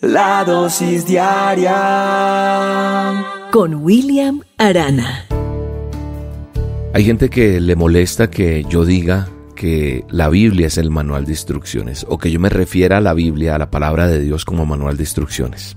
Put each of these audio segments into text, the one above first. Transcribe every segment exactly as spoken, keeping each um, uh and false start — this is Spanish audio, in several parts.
La dosis diaria con William Arana. Hay gente que le molesta que yo diga que la Biblia es el manual de instrucciones, o que yo me refiera a la Biblia, a la palabra de Dios, como manual de instrucciones.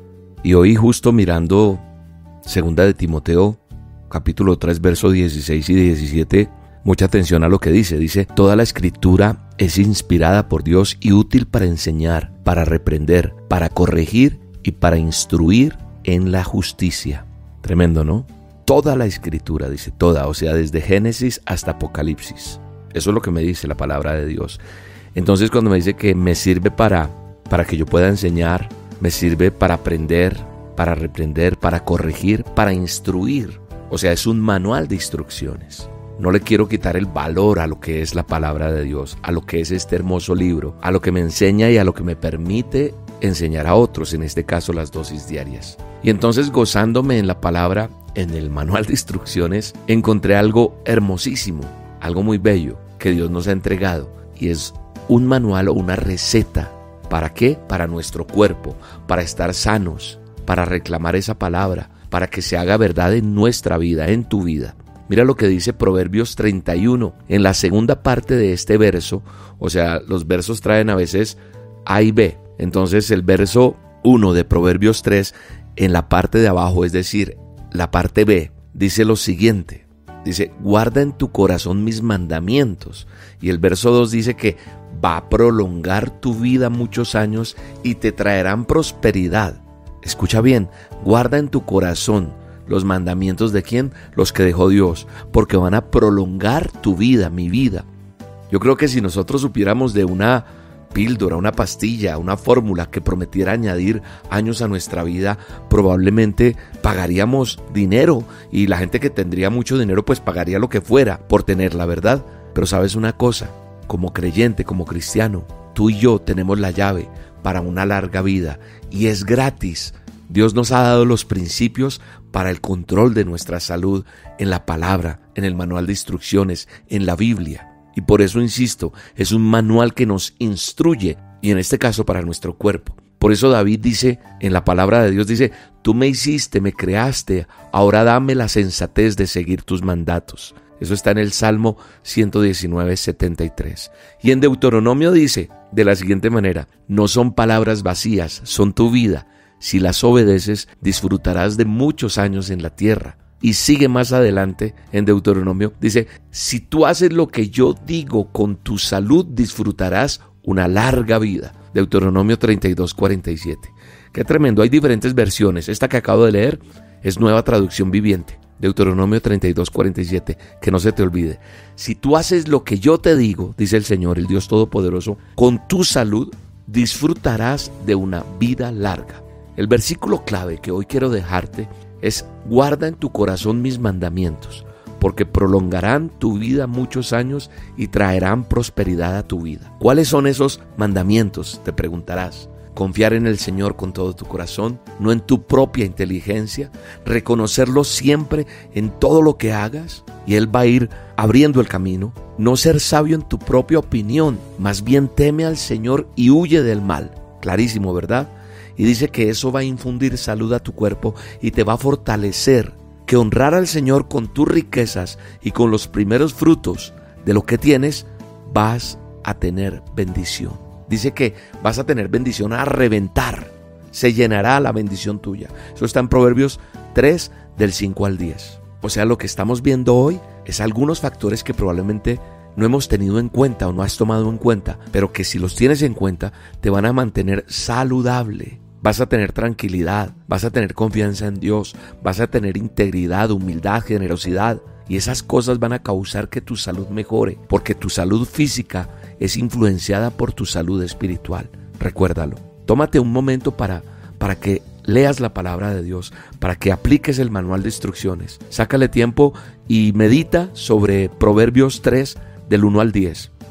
Y hoy, justo mirando Segunda de Timoteo, capítulo tres, versos dieciséis y diecisiete, mucha atención a lo que dice. Dice: toda la escritura es inspirada por Dios y útil para enseñar, para reprender, para corregir y para instruir en la justicia. Tremendo, ¿no? Toda la escritura, dice, toda, o sea, desde Génesis hasta Apocalipsis. Eso es lo que me dice la palabra de Dios. Entonces, cuando me dice que me sirve para, para que yo pueda enseñar, me sirve para aprender, para reprender, para corregir, para instruir. O sea, es un manual de instrucciones. No le quiero quitar el valor a lo que es la palabra de Dios, a lo que es este hermoso libro, a lo que me enseña y a lo que me permite enseñar a otros, en este caso las dosis diarias. Y entonces, gozándome en la palabra, en el manual de instrucciones, encontré algo hermosísimo, algo muy bello que Dios nos ha entregado, y es un manual o una receta. ¿Para qué? Para nuestro cuerpo, para estar sanos, para reclamar esa palabra, para que se haga verdad en nuestra vida, en tu vida. Mira lo que dice Proverbios treinta y uno, en la segunda parte de este verso. O sea, los versos traen a veces A y B. Entonces el verso uno de Proverbios tres, en la parte de abajo, es decir, la parte B, dice lo siguiente. Dice: guarda en tu corazón mis mandamientos. Y el verso dos dice que va a prolongar tu vida muchos años y te traerán prosperidad. Escucha bien, guarda en tu corazón los mandamientos de ¿quién? Los que dejó Dios, porque van a prolongar tu vida, mi vida. Yo creo que si nosotros supiéramos de una píldora, una pastilla, una fórmula que prometiera añadir años a nuestra vida, probablemente pagaríamos dinero, y la gente que tendría mucho dinero pues pagaría lo que fuera por tener la verdad. Pero sabes una cosa, como creyente, como cristiano, tú y yo tenemos la llave para una larga vida, y es gratis. Dios nos ha dado los principios para el control de nuestra salud en la palabra, en el manual de instrucciones, en la Biblia. Y por eso insisto, es un manual que nos instruye, y en este caso para nuestro cuerpo. Por eso David dice, en la palabra de Dios dice: tú me hiciste, me creaste, ahora dame la sensatez de seguir tus mandatos. Eso está en el Salmo ciento diecinueve, setenta y tres. Y en Deuteronomio dice de la siguiente manera: no son palabras vacías, son tu vida. Si las obedeces, disfrutarás de muchos años en la tierra. Y sigue más adelante en Deuteronomio, dice: si tú haces lo que yo digo, con tu salud disfrutarás una larga vida. Deuteronomio treinta y dos, cuarenta y siete. Qué tremendo, hay diferentes versiones. Esta que acabo de leer es Nueva Traducción Viviente. Deuteronomio treinta y dos, cuarenta y siete, que no se te olvide. Si tú haces lo que yo te digo, dice el Señor, el Dios Todopoderoso, con tu salud disfrutarás de una vida larga. El versículo clave que hoy quiero dejarte es: guarda en tu corazón mis mandamientos, porque prolongarán tu vida muchos años y traerán prosperidad a tu vida. ¿Cuáles son esos mandamientos?, te preguntarás. Confiar en el Señor con todo tu corazón, no en tu propia inteligencia, reconocerlo siempre en todo lo que hagas, y Él va a ir abriendo el camino. No ser sabio en tu propia opinión, más bien teme al Señor y huye del mal. Clarísimo, ¿verdad? Y dice que eso va a infundir salud a tu cuerpo y te va a fortalecer. Que honrar al Señor con tus riquezas y con los primeros frutos de lo que tienes, vas a tener bendición. Dice que vas a tener bendición a reventar. Se llenará la bendición tuya. Eso está en Proverbios tres, del cinco al diez. O sea, lo que estamos viendo hoy es algunos factores que probablemente no hemos tenido en cuenta o no has tomado en cuenta, pero que si los tienes en cuenta te van a mantener saludable. Vas a tener tranquilidad, vas a tener confianza en Dios, vas a tener integridad, humildad, generosidad, y esas cosas van a causar que tu salud mejore, porque tu salud física es influenciada por tu salud espiritual. Recuérdalo. Tómate un momento para, para que leas la palabra de Dios, para que apliques el manual de instrucciones. Sácale tiempo y medita sobre Proverbios tres, del uno al diez.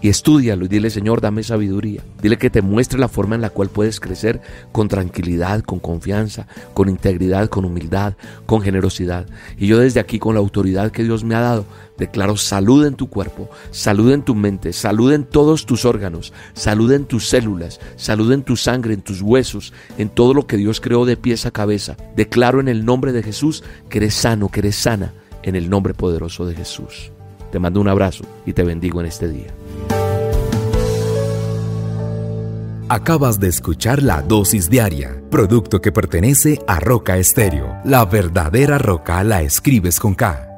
y estúdialo y dile: Señor, dame sabiduría. Dile que te muestre la forma en la cual puedes crecer con tranquilidad, con confianza, con integridad, con humildad, con generosidad. Y yo desde aquí, con la autoridad que Dios me ha dado, declaro salud en tu cuerpo, salud en tu mente, salud en todos tus órganos, salud en tus células, salud en tu sangre, en tus huesos, en todo lo que Dios creó de pies a cabeza. Declaro en el nombre de Jesús que eres sano, que eres sana, en el nombre poderoso de Jesús. Te mando un abrazo y te bendigo en este día. Acabas de escuchar La Dosis Diaria, producto que pertenece a Roca Estéreo. La verdadera roca la escribes con K.